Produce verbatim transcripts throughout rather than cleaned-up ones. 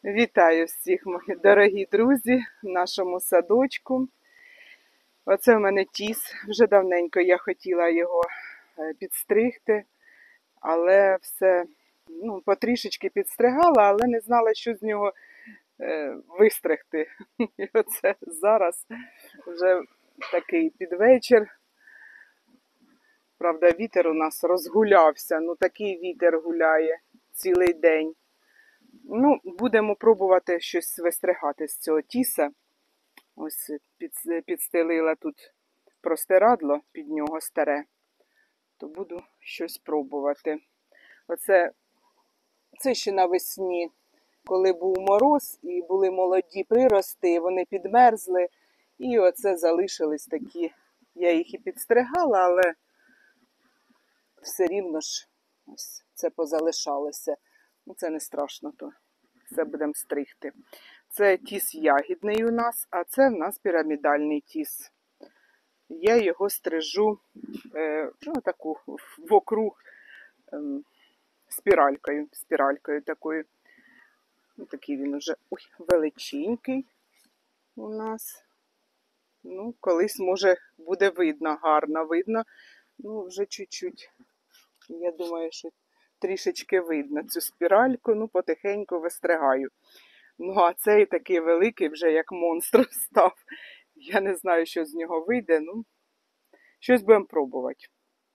Вітаю всіх, мої дорогі друзі, в нашому садочку. Оце в мене тіс. Вже давненько я хотіла його підстригти, але все, ну, потрішечки підстригала, але не знала, що з нього е, вистригти. І оце зараз вже такий підвечір. Правда, вітер у нас розгулявся, ну такий вітер гуляє цілий день. Ну, будемо пробувати щось вистригати з цього тіса. Ось під, підстелила тут простирадло під нього старе. То буду щось пробувати. Оце, це ще навесні, коли був мороз і були молоді прирости, вони підмерзли. І оце залишились такі. Я їх і підстригала, але все рівно ж ось це позалишалося. Ну, це не страшно, то все будемо стригти. Це тіс ягідний у нас, а це в нас пірамідальний тіс. Я його стрижу е, ну, таку вокруг е, спіралькою, спіралькою такою. Ну, такий він уже ой, величенький у нас. Ну, колись, може, буде видно, гарно видно. Ну, вже чуть-чуть. Я думаю, що трішечки видно цю спіральку, ну, потихеньку вистригаю. Ну, а цей такий великий вже як монстр став. Я не знаю, що з нього вийде, ну, щось будемо пробувати.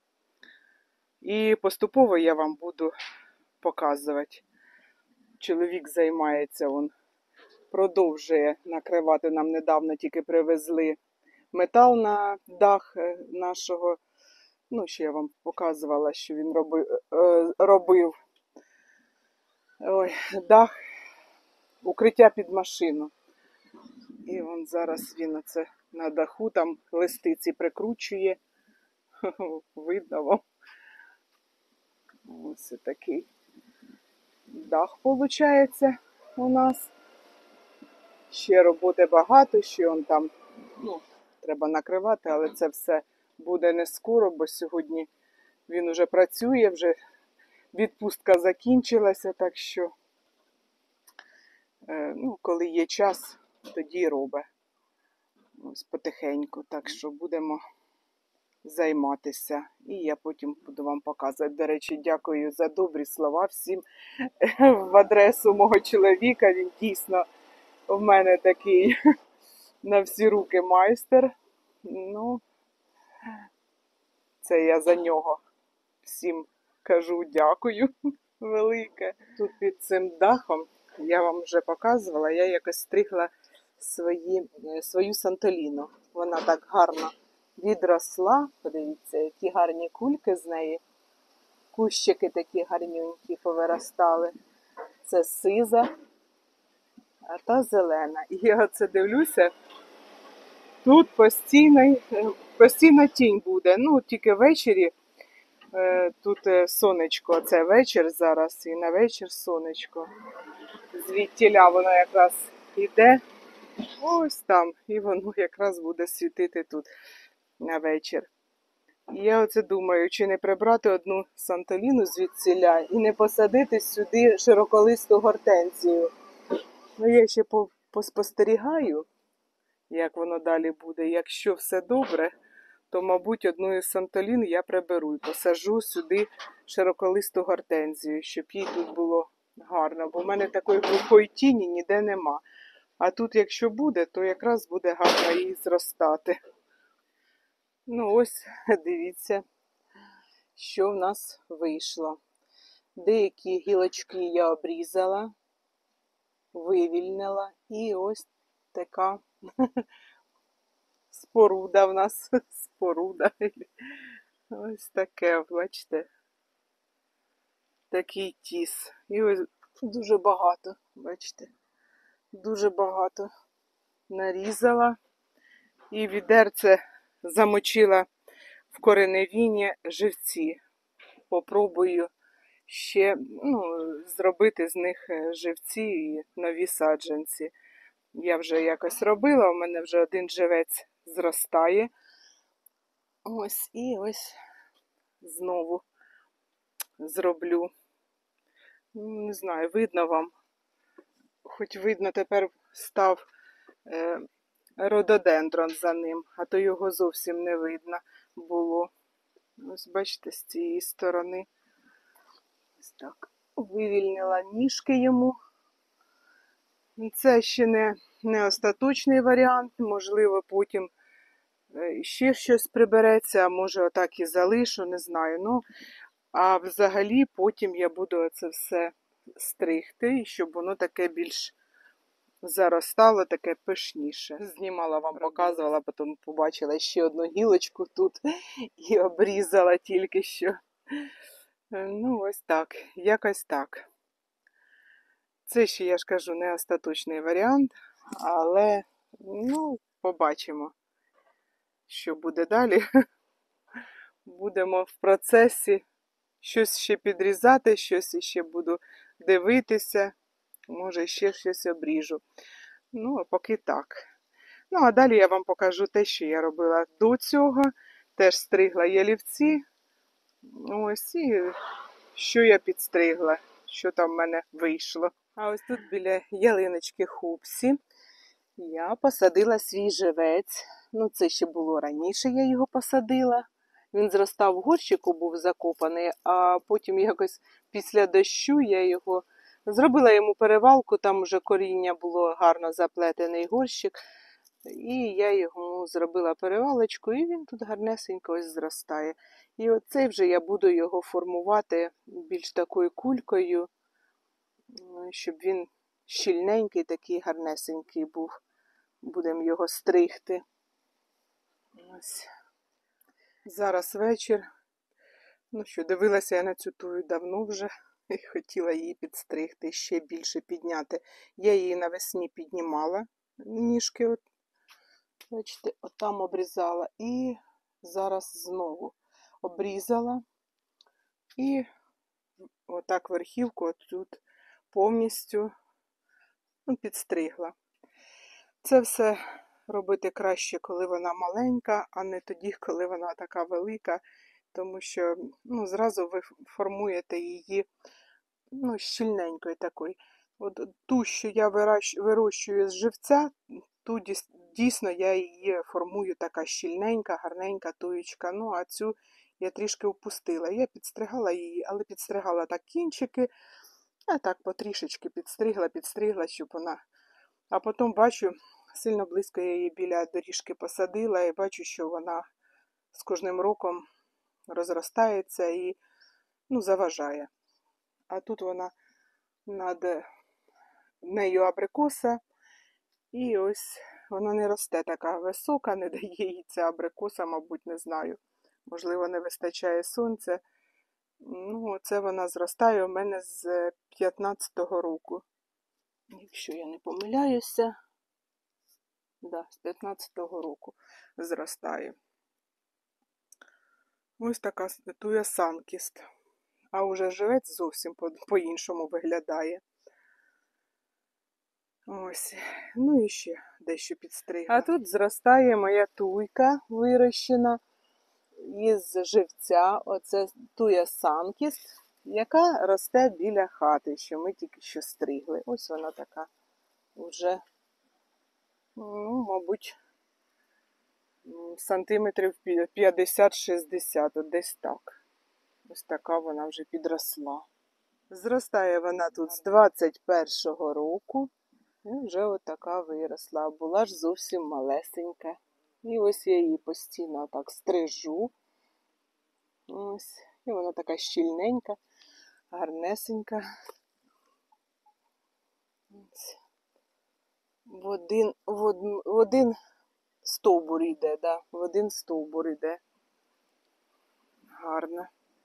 І поступово я вам буду показувати. Чоловік займається, він продовжує накривати. Нам недавно тільки привезли метал на дах нашого. Ну, ще я вам показувала, що він робив. робив. Ой, дах, укриття під машину. І он зараз він оце на даху, там листиці прикручує. Видно вам. Ось такий дах виходить у нас. Ще роботи багато, ще он там, ну, треба накривати, але це все буде не скоро, бо сьогодні він уже працює, вже відпустка закінчилася, так що, е, ну, коли є час, тоді робить. Ось потихеньку, так що будемо займатися. І я потім буду вам показувати. До речі, дякую за добрі слова всім в адресу мого чоловіка. Він дійсно в мене такий на всі руки майстер. Ну, це я за нього всім кажу дякую велике. Тут під цим дахом, я вам вже показувала, я якось стригла свої, свою сантоліну. Вона так гарно відросла. Подивіться, які гарні кульки з неї. Кущики такі гарненькі повиростали. Це сиза, а та зелена. І я оце дивлюся, тут постійно, постійно тінь буде. Ну, тільки ввечері, тут сонечко, це вечір зараз, і на вечір сонечко. Звідтіля воно якраз йде, ось там, і воно якраз буде світити тут на вечір. І я оце думаю, чи не прибрати одну сантоліну звідсіля і не посадити сюди широколисту гортензію. Ну, я ще поспостерігаю, як воно далі буде. Якщо все добре, то, мабуть, одну із сантолін я приберу і посаджу сюди широколисту гортензію, щоб їй тут було гарно. Бо в мене такої глухої тіні ніде нема. А тут, якщо буде, то якраз буде гарно її зростати. Ну ось, дивіться, що в нас вийшло. Деякі гілочки я обрізала, вивільнила. І ось така споруда в нас. Споруда. Ось таке, бачите. Такий тіс. І ось дуже багато, бачите. Дуже багато нарізала. І відерце замочила в кореневіні живці. Попробую ще, ну, зробити з них живці і нові саджанці. Я вже якось робила, у мене вже один живець зростає. Ось, і ось знову зроблю. Не знаю, видно вам хоч видно тепер став е, рододендрон за ним, а то його зовсім не видно було. Ось бачите, з цієї сторони. Ось так. Вивільнила ніжки йому. Це ще не, не остаточний варіант, можливо, потім ще щось прибереться, а може отак і залишу, не знаю. Ну, а взагалі потім я буду це все стригти, щоб воно таке більш заростало, таке пишніше. Знімала вам, показувала, потім побачила ще одну гілочку тут і обрізала тільки що. Ну, ось так, якось так. Це ще, я ж кажу, не остаточний варіант, але, ну, побачимо, що буде далі. Будемо в процесі щось ще підрізати, щось ще буду дивитися, може ще щось обріжу. Ну, а поки так. Ну, а далі я вам покажу те, що я робила до цього. Теж стригла ялівці. Ось, і що я підстригла, що там в мене вийшло. А ось тут біля ялиночки Хупсі я посадила свій живець. Ну, це ще було раніше, я його посадила. Він зростав в горщику, був закопаний, а потім якось після дощу я його зробила йому перевалку, там вже коріння було гарно заплетений горщик. І я йому зробила перевалочку, і він тут гарнесенько ось зростає. І оцей вже я буду його формувати більш такою кулькою, щоб він щільненький, такий гарнесенький був. Будемо його стригти. Ось. Зараз вечір. Ну що, дивилася я на цю тую давно вже і хотіла її підстригти, ще більше підняти. Я її навесні піднімала, ніжки, от, бачите, отам обрізала. І зараз знову обрізала. І отак верхівку отут повністю, ну, підстригла. Це все робити краще, коли вона маленька, а не тоді, коли вона така велика, тому що, ну, зразу ви формуєте її, ну, щільненькою такою. От ту, що я вирощую з живця, ту дійсно я її формую така щільненька, гарненька туєчка. Ну, а цю я трішки впустила. Я підстригала її, але підстригала так кінчики, а так потрішечки підстригла, підстригла, щоб вона... А потім бачу, сильно близько я її біля доріжки посадила і бачу, що вона з кожним роком розростається і, ну, заважає. А тут вона над нею абрикоса, і ось вона не росте така висока, не дає їй ця абрикоса, мабуть, не знаю. Можливо, не вистачає сонця. Ну, це вона зростає у мене з п'ятнадцятого року. Якщо я не помиляюся, да, з п'ятнадцятого року зростає. Ось така туя санкіст. А уже живець зовсім по-іншому виглядає. Ось. Ну і ще дещо підстригла. А тут зростає моя туйка вирощена із живця. Оце туя санкіст, яка росте біля хати, що ми тільки що стригли. Ось вона така вже, ну, мабуть, сантиметрів п'ятдесят-шістдесят, от десь так. Ось така вона вже підросла. Зростає вона тут з двадцять першого року. І вже от така виросла. Була ж зовсім малесенька. І ось я її постійно так стрижу. Ось. І вона така щільненька, гарнесенька. Ось. В один, в один, в один стовбур йде, да, в один стовбур йде. Гарно.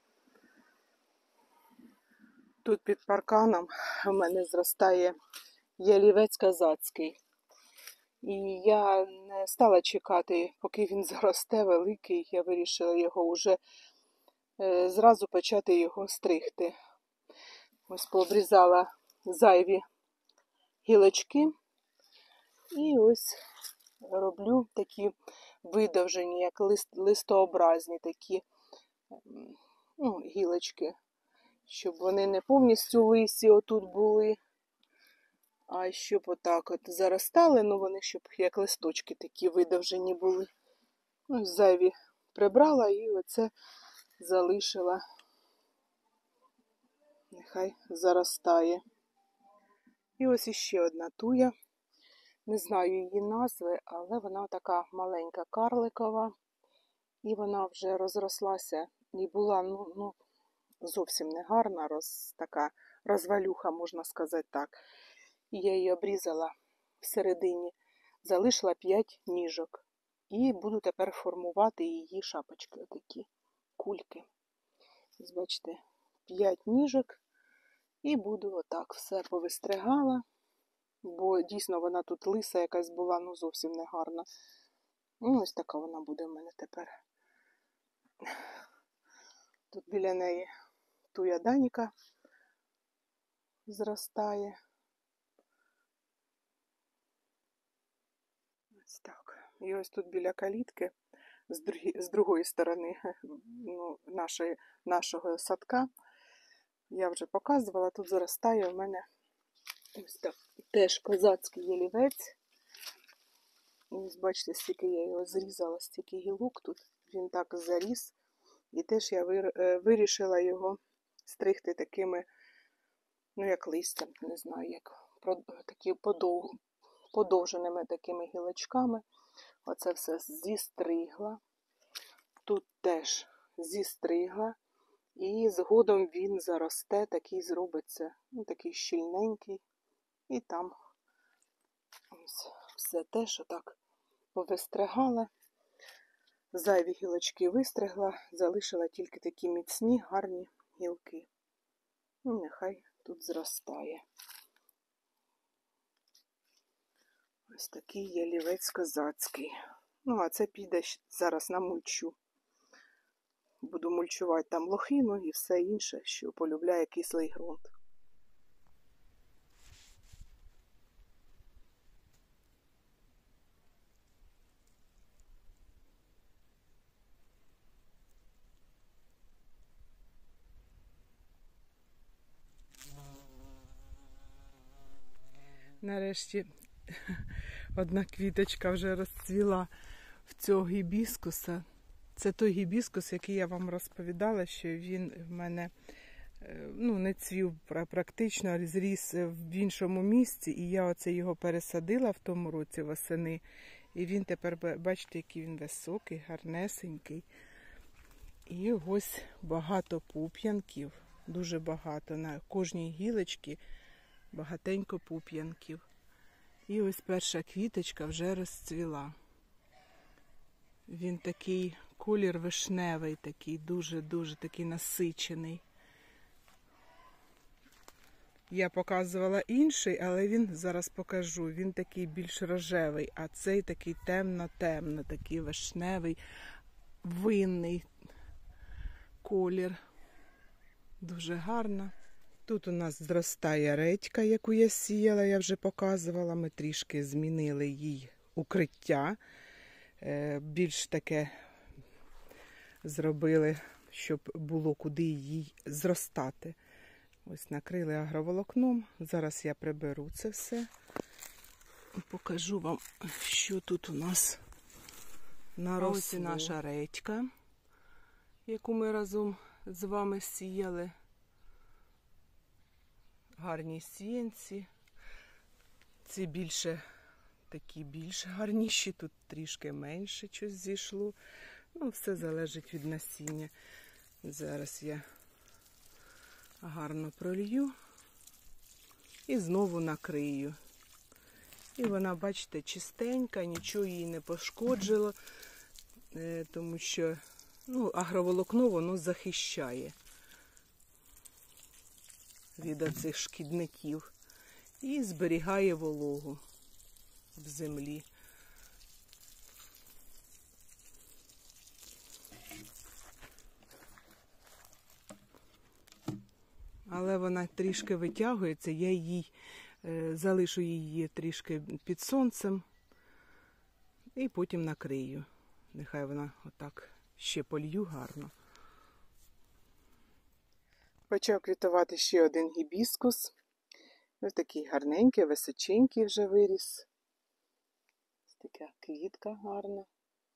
Тут під парканом в мене зростає ялівець казацький. І я не стала чекати, поки він заросте великий. Я вирішила його вже е, зразу почати його стригти. Ось пообрізала зайві гілочки. І ось роблю такі видовжені, як лист, листообразні такі, ну, гілочки, щоб вони не повністю лисі отут були, А щоб отак от заростали, ну вони щоб як листочки такі видовжені були. Ну, зайві прибрала і оце залишила. Нехай заростає. І ось іще одна туя. Не знаю її назви, але вона така маленька, карликова. І вона вже розрослася і була ну, ну, зовсім не гарна, роз, така розвалюха, можна сказати так. І я її обрізала всередині, залишила п'ять ніжок. І буду тепер формувати її шапочки, отакі кульки. Ось бачите, п'ять ніжок. І буду отак все повистригала. Бо дійсно вона тут лиса якась була, ну зовсім не гарна. Ну ось така вона буде в мене тепер. Тут біля неї туя Даніка зростає. Ось так. І ось тут біля калітки, з, другі, з другої сторони ну, нашої, нашого садка, я вже показувала, тут зростає у мене ось так, теж козацький ялівець. Ось бачите, стільки я його зрізала, стільки гілок тут, він так заріс. І теж я вирішила його стригти такими, ну як листям, не знаю, як такі подов, подовженими такими гілочками. Оце все зістригла. Тут теж зістригла. І згодом він заросте, такий зробиться, ну такий щільненький. І там ось все теж отак повистригала. Зайві гілочки вистригла, залишила тільки такі міцні, гарні гілки. І нехай тут зростає. Ось такий ялівець козацький. Ну, а це піде зараз на мульчу. Буду мульчувати там лохину і все інше, що полюбляє кислий ґрунт. Нарешті одна квіточка вже розцвіла в цього гібіскуса. Це той гібіскус, який я вам розповідала, що він в мене ну, не цвів практично, зріс в іншому місці. І я оце його пересадила в тому році восени. І він тепер, бачите, який він високий, гарнесенький. І ось багато пуп'янків, дуже багато. На кожній гілочці багатенько пуп'янків. І ось перша квіточка вже розцвіла. Він такий, колір вишневий, такий, дуже-дуже такий насичений. Я показувала інший, але він, зараз покажу, він такий більш рожевий, а цей такий темно-темно, такий вишневий, винний колір. Дуже гарно. Тут у нас зростає редька, яку я сіяла, я вже показувала. Ми трішки змінили їй укриття. Більш таке зробили, щоб було куди їй зростати. Ось накрили агроволокном. Зараз я приберу це все. І покажу вам, що тут у нас на росі наша редька, яку ми разом з вами сіяли. Гарні сіянці. Ці більше, такі більш гарніші, тут трішки менше щось зійшло. Ну, все залежить від насіння. Зараз я гарно пролью і знову накрию. І вона, бачите, чистенька, нічого її не пошкоджило, тому що ну, агроволокно воно захищає від оцих шкідників і зберігає вологу в землі. Але вона трішки витягується, я їй е, залишу її трішки під сонцем і потім накрию. Нехай вона отак ще полью гарно. Почав квітувати ще один гібіскус. Ось такий гарненький, височенький вже виріс. Ось така квітка гарна.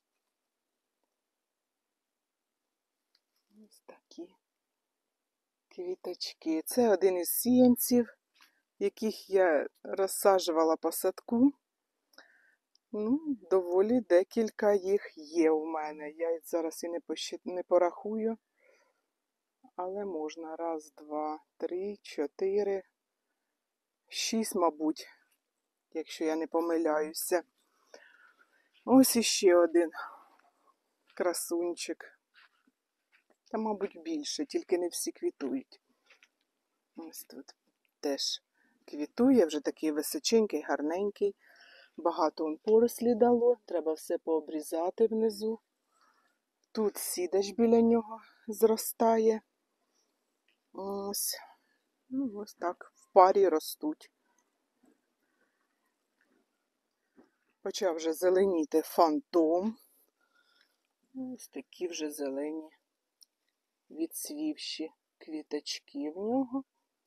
Ось такі квіточки. Це один із сіянців, яких я розсаджувала по садку. Ну, доволі декілька їх є у мене. Я зараз і не, пощит... не порахую. Але можна. Раз, два, три, чотири, шість, мабуть, якщо я не помиляюся. Ось іще один красунчик. Та, мабуть, більше, тільки не всі квітують. Ось тут теж квітує, вже такий височенький, гарненький. Багато он порослі дало, треба все пообрізати внизу. Тут сідач біля нього зростає. Ось. Ну, ось так, в парі ростуть. Почав вже зеленіти фантом. Ось такі вже зелені, відцвівші квіточки в нього.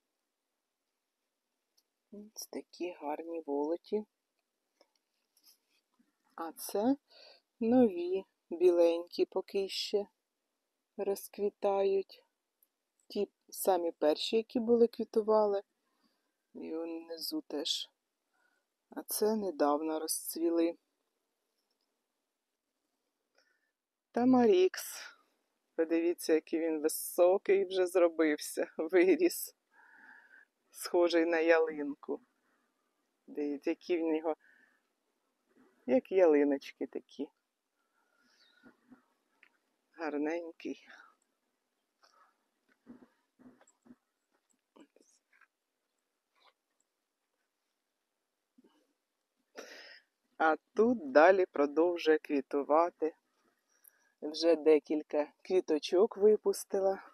Ось такі гарні волоті. А це нові, біленькі, поки ще розквітають. Ті самі перші, які були, квітували. І внизу теж. А це недавно розцвіли. Тамарікс. Подивіться, який він високий вже зробився, виріс. Схожий на ялинку. Дивіться, які в нього, як ялиночки такі. Гарненький. А тут далі продовжує квітувати. Вже декілька квіточок випустила.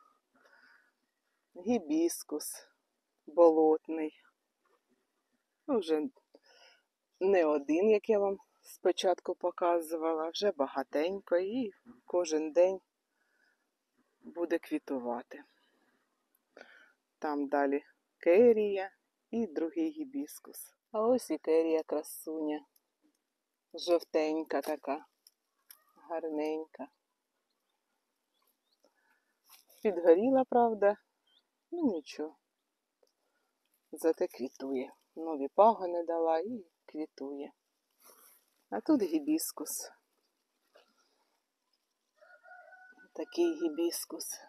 Гібіскус болотний. Вже не один, як я вам спочатку показувала, вже багатенько і кожен день буде квітувати. Там далі керія і другий гібіскус. А ось і керія красуня. Жовтенька така, гарненька. Підгоріла, правда, ну нічого. Зате квітує. Нові пагони дала і квітує. А тут гібіскус. Такий гібіскус.